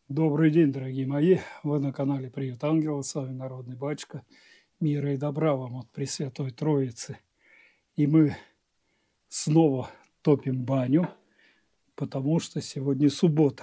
Добрый день, дорогие мои! Вы на канале Приют Ангела, с вами Народный Батюшка. Мира и добра вам от Пресвятой Троицы. И мы снова топим баню, потому что сегодня суббота.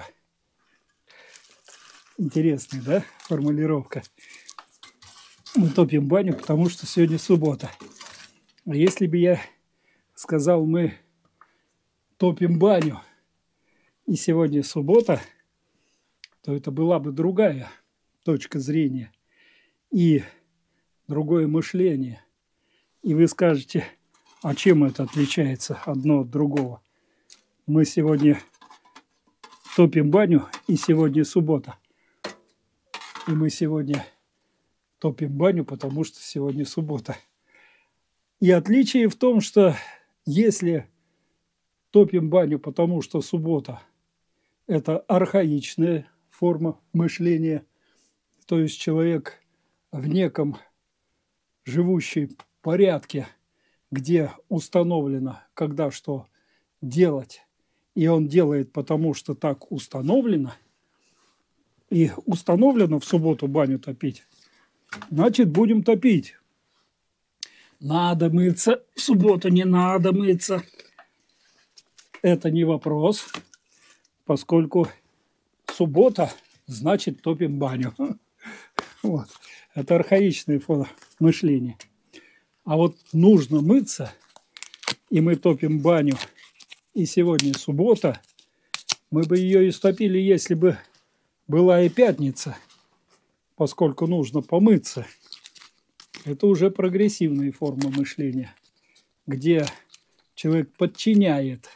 Интересная, да, формулировка? Мы топим баню, потому что сегодня суббота. А если бы я сказал, мы топим баню, и сегодня суббота, то это была бы другая точка зрения и другое мышление. И вы скажете, а чем это отличается одно от другого? Мы сегодня топим баню, и сегодня суббота. И мы сегодня топим баню, потому что сегодня суббота. И отличие в том, что если топим баню, потому что суббота – это архаичная форма мышления, то есть человек в неком живущий порядке, где установлено, когда что делать, и он делает, потому что так установлено, и установлено в субботу баню топить, значит, будем топить. Надо мыться, в субботу не надо мыться. Это не вопрос, поскольку суббота, значит, топим баню. Вот. Это архаичная форма мышления. А вот нужно мыться, и мы топим баню, и сегодня суббота, мы бы ее истопили, если бы была и пятница, поскольку нужно помыться. Это уже прогрессивная форма мышления, где человек подчиняет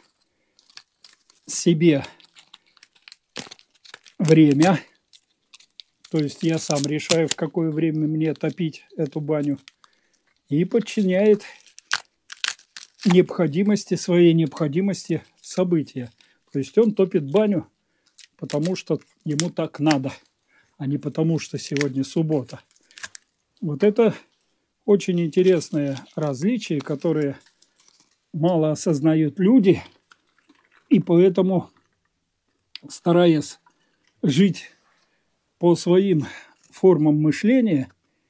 себе время, то есть я сам решаю, в какое время мне топить эту баню, и подчиняет своей необходимости события. То есть он топит баню, потому что ему так надо, а не потому что сегодня суббота. Вот это очень интересное различие, которое мало осознают люди, и поэтому, стараясь жить по своим формам мышления,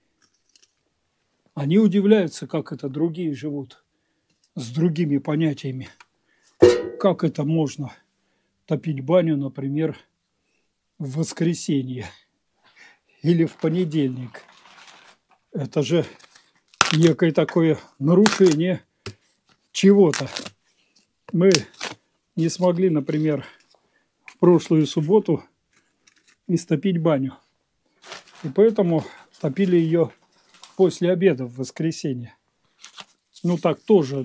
они удивляются, как это другие живут с другими понятиями. Как это можно топить баню, например, в воскресенье или в понедельник? Это же некое такое нарушение чего-то. Мы не смогли, например, в прошлую субботу истопить баню. И поэтому топили ее после обеда в воскресенье. Ну так тоже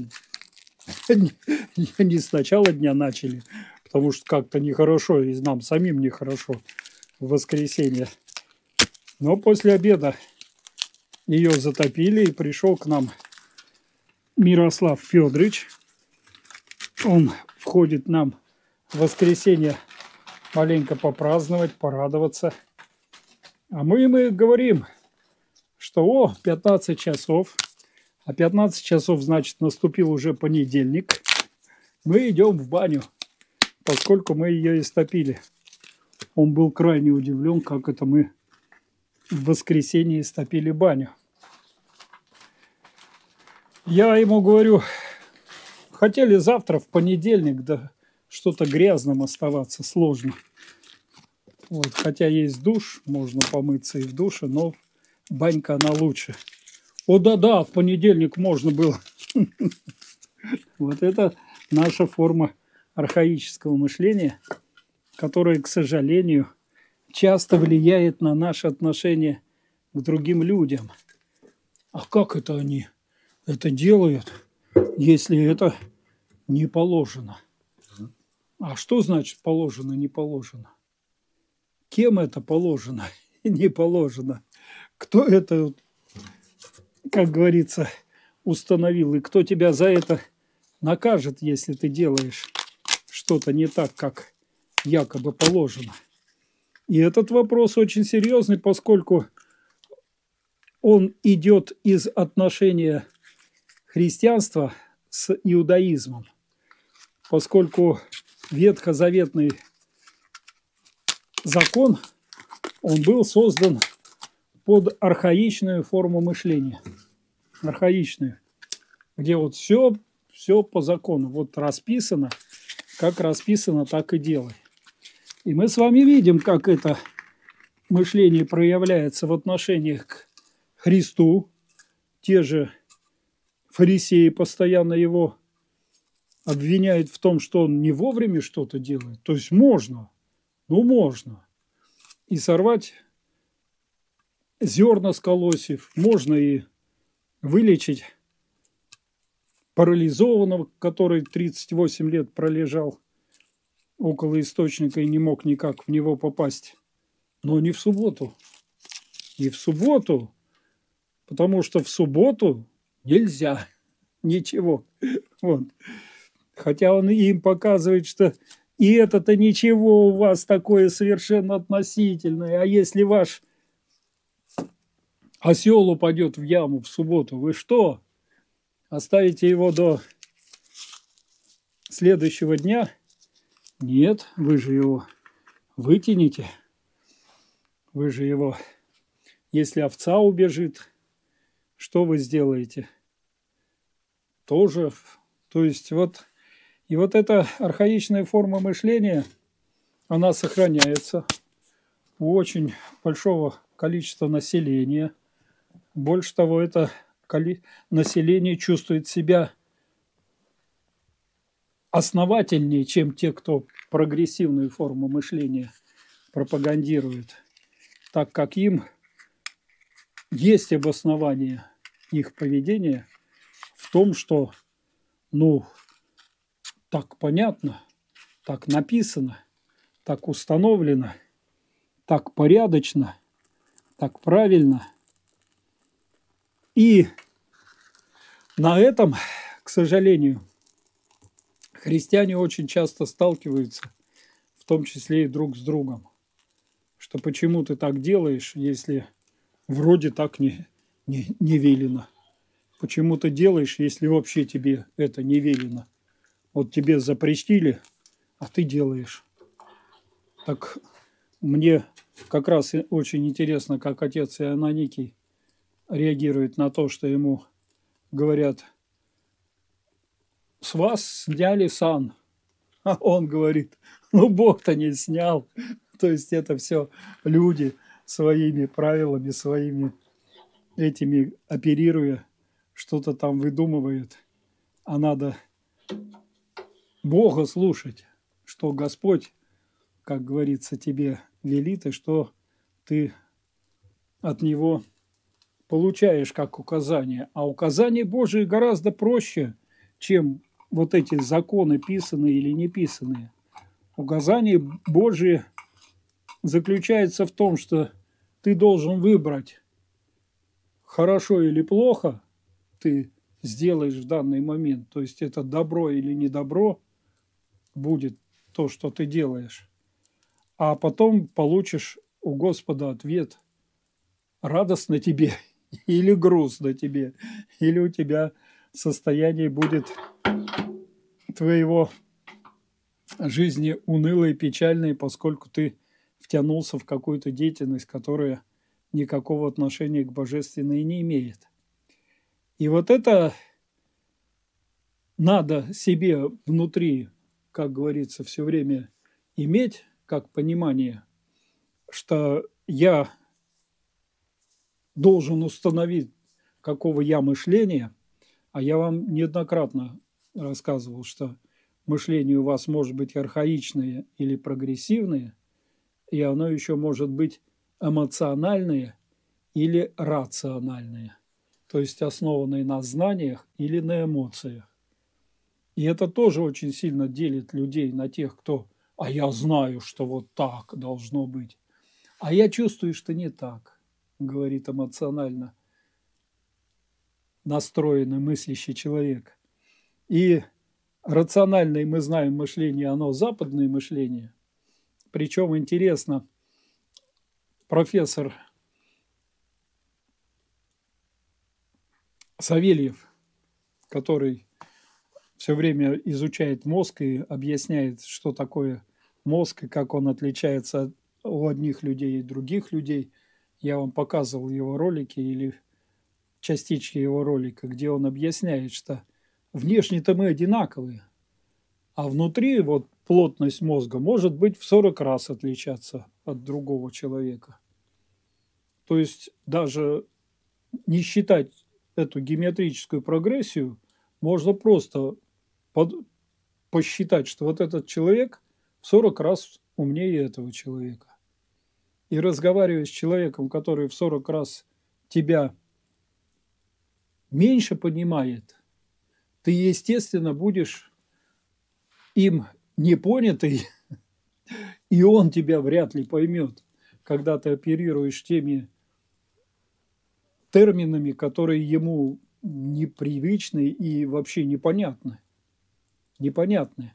не с начала дня начали, потому что как-то нехорошо, и нам самим нехорошо в воскресенье. Но после обеда ее затопили, и пришел к нам Мирослав Федорович. Он входит нам в воскресенье маленько попраздновать, порадоваться. А мы говорим, что 15 часов, а 15 часов, значит, наступил уже понедельник. Мы идем в баню, поскольку мы ее истопили. Он был крайне удивлен, как это мы в воскресенье истопили баню. Я ему говорю, хотели завтра в понедельник, да что-то грязным оставаться сложно. Вот, хотя есть душ, можно помыться и в душе, но банька она лучше. О, да-да, в понедельник можно было. Вот это наша форма архаического мышления, которая, к сожалению, часто влияет на наше отношение к другим людям. А как это они это делают, если это не положено? А что значит положено, не положено? Кем это положено, не положено? Кто это, как говорится, установил? И кто тебя за это накажет, если ты делаешь что-то не так, как якобы положено? И этот вопрос очень серьезный, поскольку он идет из отношения христианства с иудаизмом. Поскольку ветхозаветный закон, он был создан под архаичную форму мышления. Архаичную. Где вот все по закону. Вот расписано, как расписано, так и делай. И мы с вами видим, как это мышление проявляется в отношении к Христу. Те же фарисеи постоянно его обвиняют в том, что он не вовремя что-то делает. То есть можно, можно. И сорвать зерна с колосьев, можно и вылечить парализованного, который 38 лет пролежал около источника и не мог никак в него попасть. Но не в субботу. Не в субботу, потому что в субботу нельзя ничего. Вот. Хотя он им показывает, что и это-то ничего у вас такое совершенно относительное. А если ваш осел упадет в яму в субботу, вы что? Оставите его до следующего дня? Нет, вы же его вытянете. Вы же его, если овца убежит, что вы сделаете? Тоже, то есть вот, и вот эта архаичная форма мышления, она сохраняется у очень большого количества населения. Больше того, это население чувствует себя основательнее, чем те, кто прогрессивную форму мышления пропагандирует, так как им есть обоснование их поведения в том, что, так понятно, так написано, так установлено, так порядочно, так правильно. И на этом, к сожалению, христиане очень часто сталкиваются, в том числе и друг с другом, что почему ты так делаешь, если вроде так не велено. Почему ты делаешь, если вообще тебе это не велено? Вот тебе запретили, а ты делаешь. Так мне как раз очень интересно, как отец Ионаникий реагирует на то, что ему говорят: с вас сняли сан. А он говорит: Бог-то не снял. То есть это все люди своими правилами, своими этими оперируя, что-то там выдумывают. А надо Бога слушать, что Господь, как говорится, тебе велит, и что ты от Него получаешь как указание. А указания Божии гораздо проще, чем вот эти законы, писанные или не писанные. Указание Божие заключается в том, что ты должен выбрать, хорошо или плохо ты сделаешь в данный момент. То есть это добро или не добро будет то, что ты делаешь. А потом получишь у Господа ответ: радостно тебе или грустно тебе, или у тебя состояние будет твоего жизни унылое и печальное, поскольку ты втянулся в какую-то деятельность, которая никакого отношения к божественной не имеет. И вот это надо себе внутри, как говорится, все время иметь как понимание, что я должен установить, какого я мышления, а я вам неоднократно рассказывал, что мышление у вас может быть архаичное или прогрессивное, и оно еще может быть эмоциональное или рациональное, то есть основанное на знаниях или на эмоциях. И это тоже очень сильно делит людей на тех, кто: а я знаю, что вот так должно быть, а я чувствую, что не так, говорит эмоционально настроенный, мыслящий человек. И рациональное, мы знаем, мышление, оно западное мышление. Причем интересно, профессор Савельев, который все время изучает мозг и объясняет, что такое мозг и как он отличается у одних людей и других людей. Я вам показывал его ролики или частички его ролика, где он объясняет, что внешне-то мы одинаковые, а внутри вот плотность мозга может быть в 40 раз отличаться от другого человека. То есть даже не считать эту геометрическую прогрессию, можно просто посчитать, что вот этот человек в 40 раз умнее этого человека. И разговаривая с человеком, который в 40 раз тебя меньше понимает, ты, естественно, будешь им непонятый, и он тебя вряд ли поймет, когда ты оперируешь теми терминами, которые ему непривычны и вообще непонятны. Непонятны.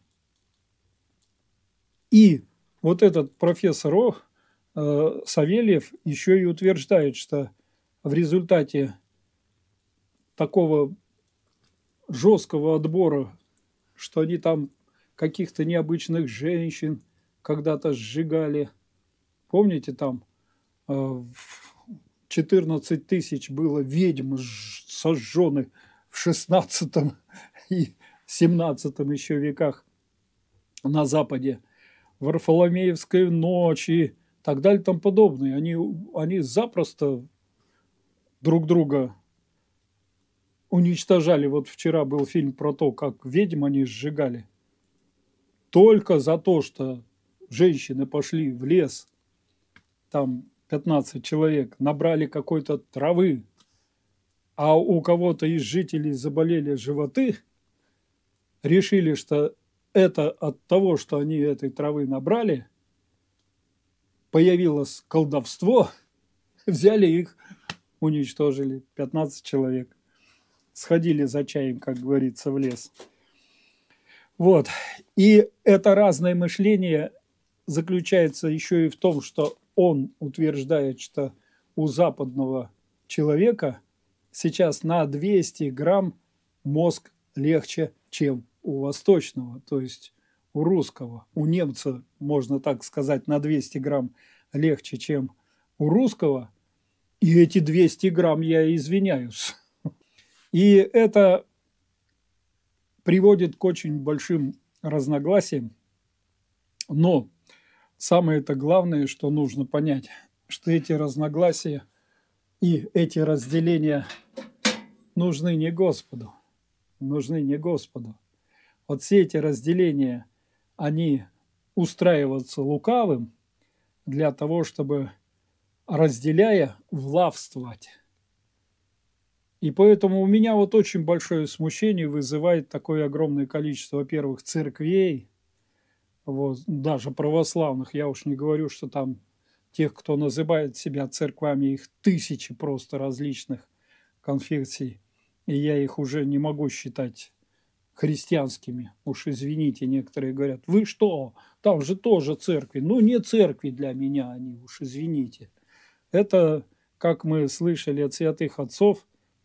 И вот этот профессор Савельев еще и утверждает, что в результате такого жесткого отбора, что они там каких-то необычных женщин когда-то сжигали. Помните, там 14 тысяч было ведьм сожжены в 16 и 17 еще веках на Западе, в Варфоломеевской ночи и так далее и тому подобное. Они запросто друг друга уничтожали. Вот вчера был фильм про то, как ведьм они сжигали. Только за то, что женщины пошли в лес, там 15 человек, набрали какой-то травы, а у кого-то из жителей заболели животы, решили, что это от того, что они этой травы набрали, появилось колдовство, взяли их, уничтожили, 15 человек. Сходили за чаем, как говорится, в лес. Вот. И это разное мышление заключается еще и в том, что он утверждает, что у западного человека сейчас на 200 грамм мозг легче, чем у восточного, то есть у русского. У немца, можно так сказать, на 200 грамм легче, чем у русского. И эти 200 грамм, я извиняюсь. И это приводит к очень большим разногласиям. Но самое-то главное, что нужно понять, что эти разногласия и эти разделения нужны не Господу. Нужны не Господу. Вот все эти разделения, они устраиваются лукавым для того, чтобы, разделяя, влавствовать. И поэтому у меня вот очень большое смущение вызывает такое огромное количество, во-первых, церквей, вот, даже православных. Я уж не говорю, что там тех, кто называет себя церквами, их тысячи просто различных конфессий. И я их уже не могу считать христианскими. Уж извините, некоторые говорят, вы что, там же тоже церкви. Ну, не церкви для меня они, уж извините. Это, как мы слышали от святых отцов,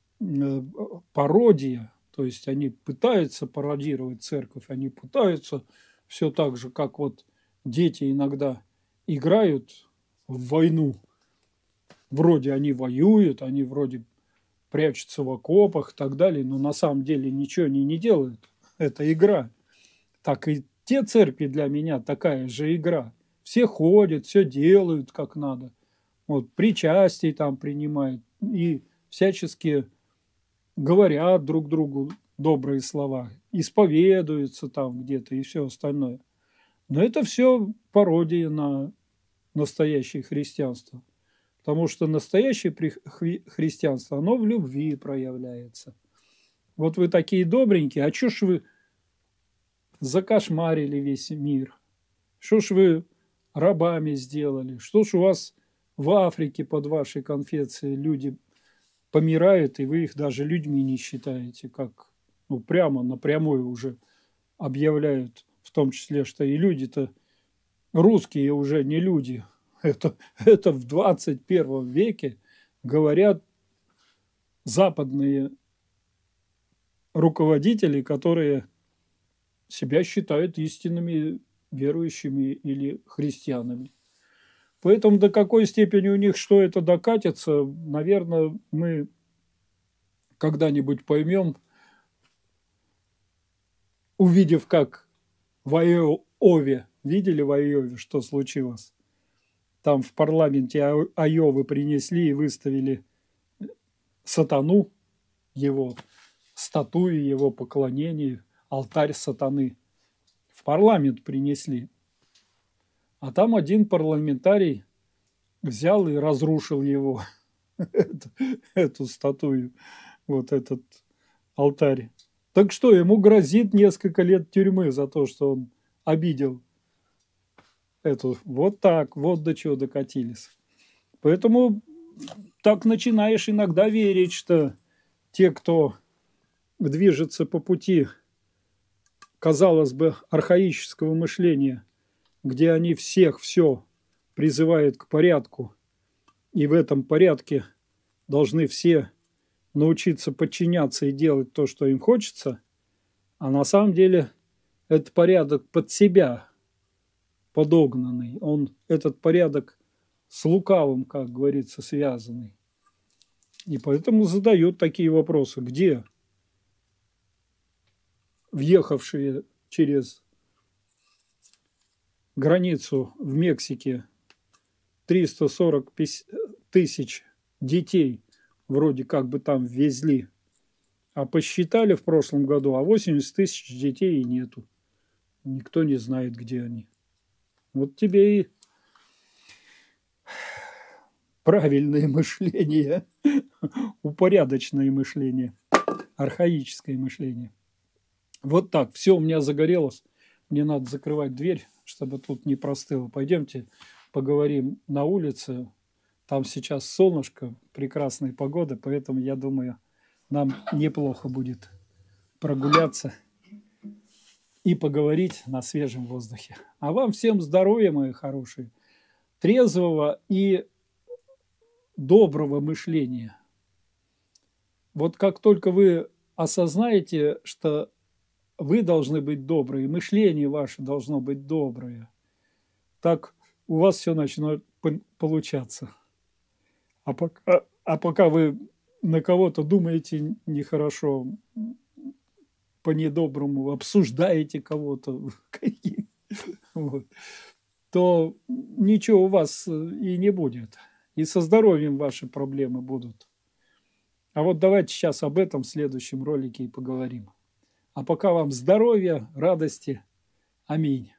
пародия, то есть они пытаются пародировать церковь, они пытаются все так же, как вот дети иногда играют в войну, вроде они воюют, они вроде прячутся в окопах и так далее, но на самом деле ничего они не делают, это игра. Так и те церкви для меня такая же игра. Все ходят, все делают как надо, вот причастие там принимают и всячески говорят друг другу добрые слова, исповедуются там где-то и все остальное. Но это все пародия на настоящее христианство. Потому что настоящее христианство, оно в любви проявляется. Вот вы такие добренькие, а чё ж вы закошмарили весь мир? Что ж вы рабами сделали? Что ж у вас в Африке под вашей конфессией люди помирают, и вы их даже людьми не считаете, как прямо напрямую уже объявляют, в том числе, что и люди-то русские уже не люди. Это в 21 веке говорят западные руководители, которые себя считают истинными верующими или христианами. Поэтому до какой степени у них что это докатится, наверное, мы когда-нибудь поймем, увидев, как в Айове, видели в Айове, что случилось? Там в парламенте Айовы принесли и выставили сатану, его статуи, его поклонение, алтарь сатаны. В парламент принесли. А там один парламентарий взял и разрушил его, эту статую, вот этот алтарь. Так что, ему грозит несколько лет тюрьмы за то, что он обидел эту. Вот так, вот до чего докатились. Поэтому так начинаешь иногда верить, что те, кто движется по пути, казалось бы, архаического мышления, где они всех все призывают к порядку, и в этом порядке должны все научиться подчиняться и делать то, что им хочется, а на самом деле это порядок под себя подогнанный. Этот порядок с лукавым, как говорится, связанный. И поэтому задают такие вопросы. Где въехавшие через границу в Мексике 340 тысяч детей вроде как бы там ввезли, а посчитали в прошлом году, а 80 тысяч детей и нету. Никто не знает, где они. Вот тебе и правильное мышление, упорядоченное мышление, архаическое мышление. Вот так. Все, у меня загорелось. Мне надо закрывать дверь, чтобы тут не простыло. Пойдемте поговорим на улице. Там сейчас солнышко, прекрасная погода, поэтому, я думаю, нам неплохо будет прогуляться и поговорить на свежем воздухе. А вам всем здоровья, мои хорошие, трезвого и доброго мышления. Вот как только вы осознаете, что вы должны быть добрые, мышление ваше должно быть доброе, так у вас все начнет получаться. А пока вы на кого-то думаете нехорошо, по-недоброму, обсуждаете кого-то, вот, то ничего у вас и не будет. И со здоровьем ваши проблемы будут. А вот давайте сейчас об этом в следующем ролике и поговорим. А пока вам здоровья, радости. Аминь.